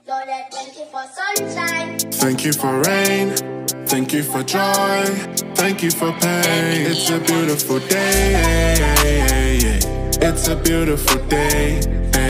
Thank you for sunshine. Thank you for rain. Thank you for joy. Thank you for pain. It's a beautiful day. It's a beautiful day.